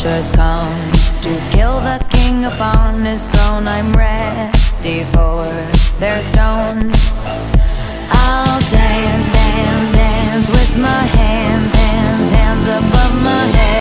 vultures come to kill the king upon his throne. I'm ready for their stones. I'll dance, dance, dance